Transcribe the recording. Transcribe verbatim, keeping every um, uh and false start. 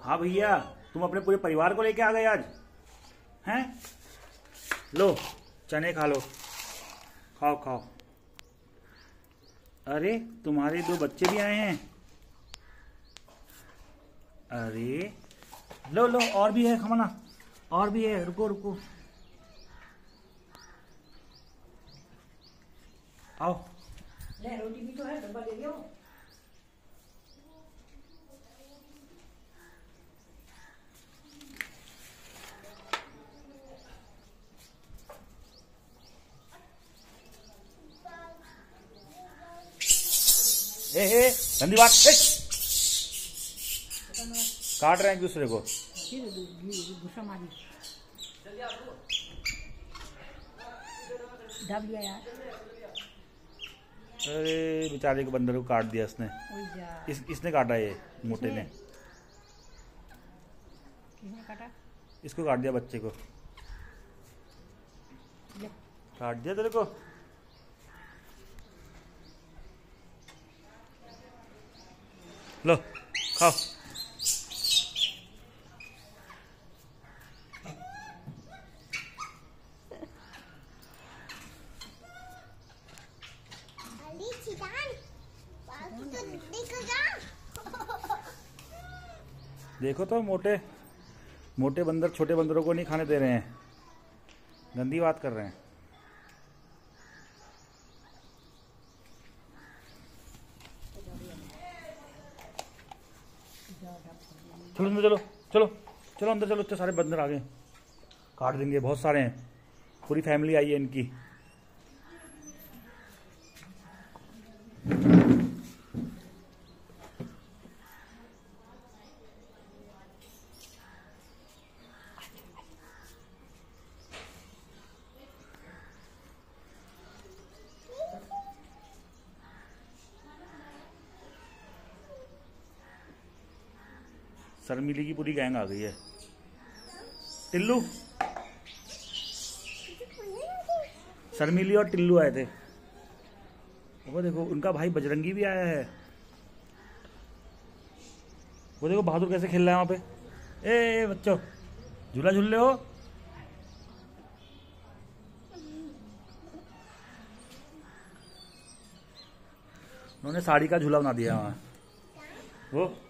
हाँ भैया, तुम अपने पूरे परिवार को लेके आ गए आज हैं? लो चने खा लो, खाओ खाओ। अरे तुम्हारे दो बच्चे भी आए हैं। अरे लो लो, और भी है खाना, और भी है, रुको रुको, आओ। ले रोटी भी तो है, डब्बा ले लियो। ए ए गंदी बात, ए! काट रहे हैं एक दूसरे को। गुस्सा मारी दब लिया यार। अरे बेचारे को, बंदर को काट दिया इसने। इस, इसने काटा, ये मोटे ने। किसने काटा? इसको काट दिया, बच्चे को काट दिया तेरे को। लो खाओ। देखो तो, मोटे मोटे बंदर छोटे बंदरों को नहीं खाने दे रहे हैं, गंदी बात कर रहे हैं। चलो अंदर चलो, चलो चलो अंदर चलो, इतने सारे बंदर आ गए, काट देंगे, बहुत सारे हैं, पूरी फैमिली आई है इनकी। शर्मिली की पूरी गैंग आ गई है। टिल्लू, शर्मिली और टिल्लू आए थे। वो देखो, उनका भाई बजरंगी भी आया है। वो देखो बहादुर कैसे खेल रहा है वहां पे। ए बच्चों, झूला झूल रहे हो? उन्होंने साड़ी का झूला बना दिया वहां। वो